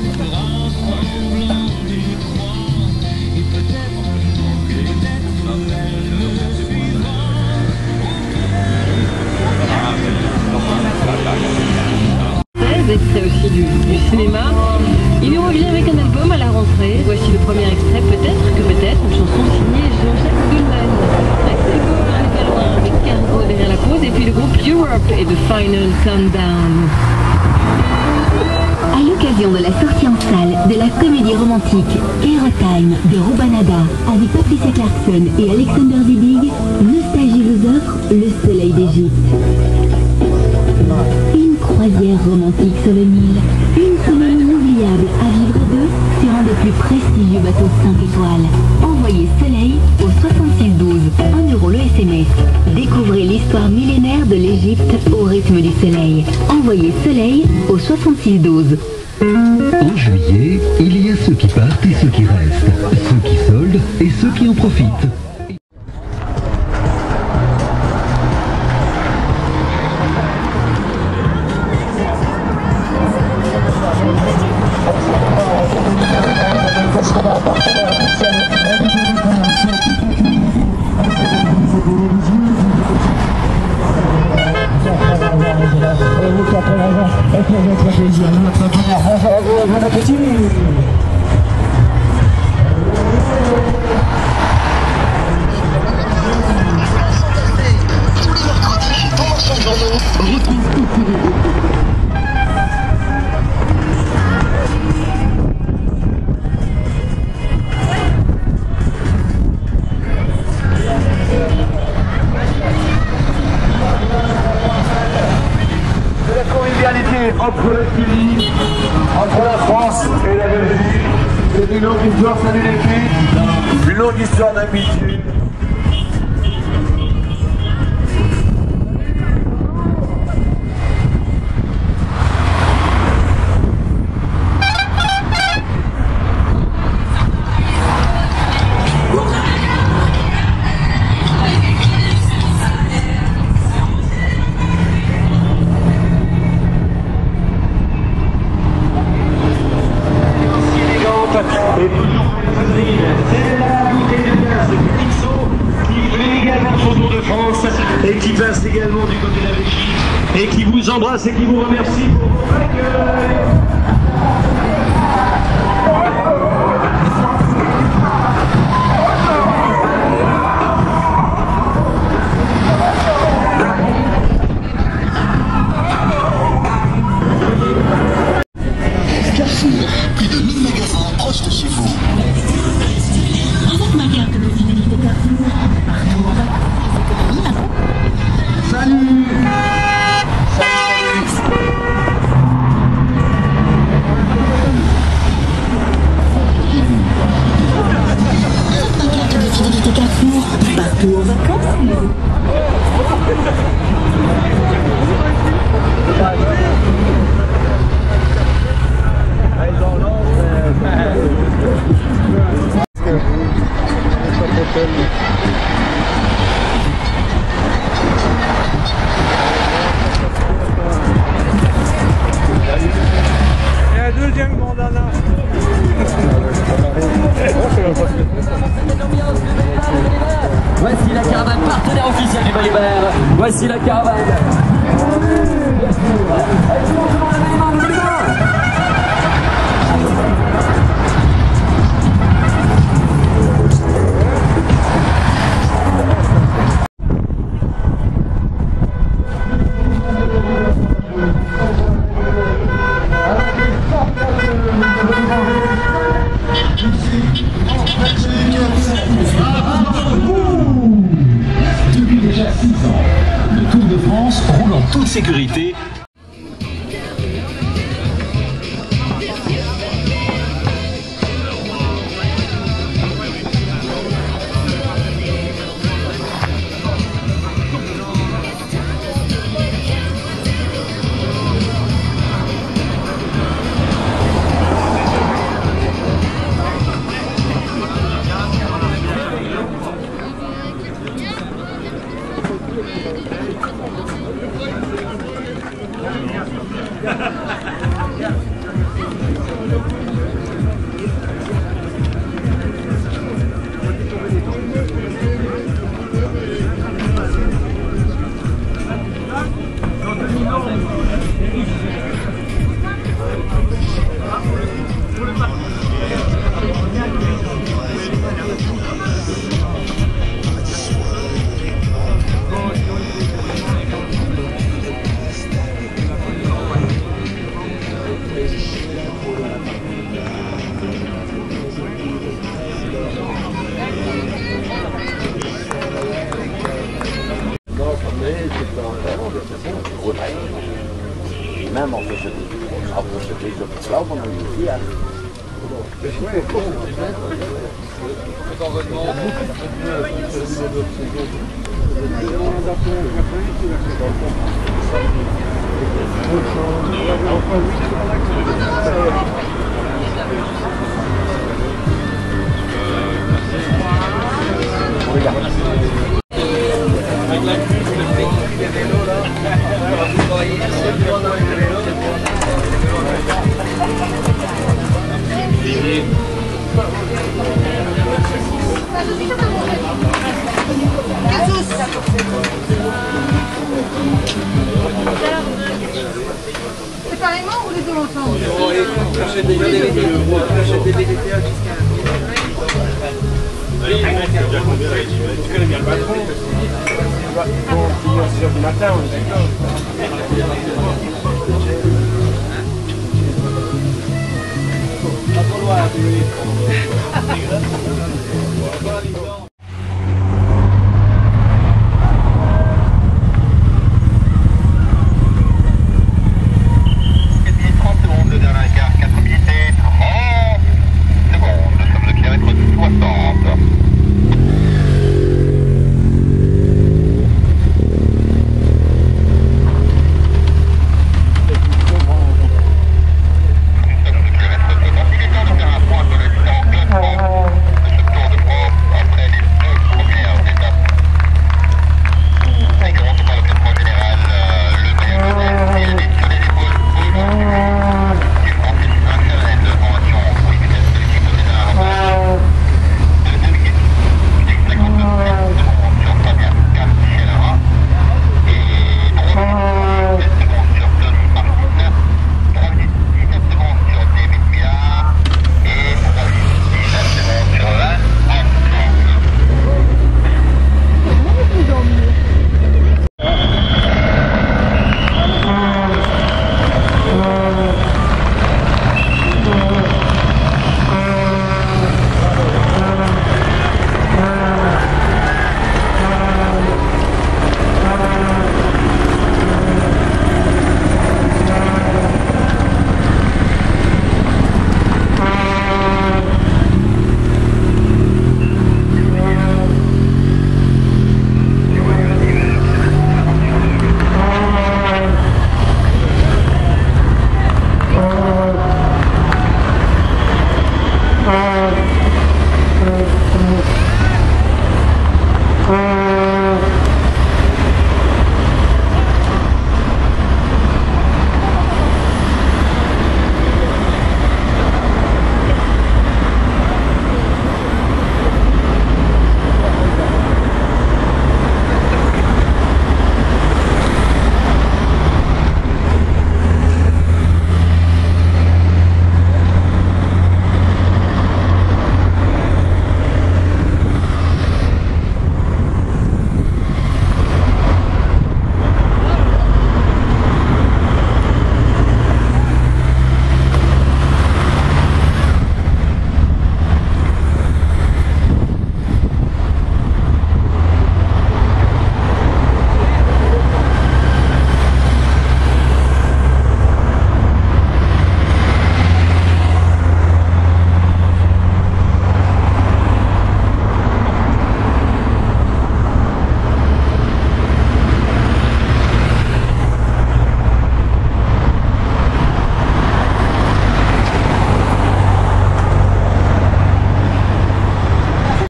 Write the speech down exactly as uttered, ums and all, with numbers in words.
Extrait aussi du, du cinéma. Il nous revient avec un album à la rentrée. Voici le premier extrait, peut-être que peut-être, une chanson signée Jean-Jacques Goldman. Axel Gold, on est pas loin, avec Cargo derrière la pause, et puis le groupe Europe et The Final Countdown. À l'occasion de la sortie en salle de la comédie romantique Hero Time de Rubanada avec Patricia Clarkson et Alexander Zibig, Nostalgie vous offre Le Soleil d'Égypte. Une croisière romantique sur le Nil, une semaine inoubliable à vivre à deux sur un des plus prestigieux bateaux cinq étoiles. Envoyez Soleil au soixante-six douze, un euro le S M S. Découvrez l'histoire millénaire de l'Égypte au rythme du soleil. Envoyez Soleil au soixante-six douze. En juillet, il y a ceux qui partent et ceux qui restent, ceux qui soldent et ceux qui en profitent. Entre le Chili, entre la France et la Belgique, c'est une longue histoire, salut les filles, une longue histoire d'amitié. Et toujours c'est la bouteille de glace de Pixo qui fait également son tour de France et qui passe également du côté de la Belgique et qui vous embrasse et qui vous remercie pour votre accueil. Plus de mille magasins proches de chez vous. Avec ma carte de fidélité Carrefour, partout en vacances. Salut. Ma carte de fidélité Carrefour, partout en vacances. Et un deuxième bandana. Voici la caravane partenaire officiel du Balibert. Voici la caravane. Depuis déjà six ans, le Tour de France roule en toute sécurité. Yeah. même auf der Strecke laufen wir hier. Séparément ou les deux ensemble? J'achète des D V D, j'achète des D V D à jusqu'à... Tu connais bien le patron. Bon, finir à six heures du matin, on est d'accord. Pas trop loin, tu veux dire.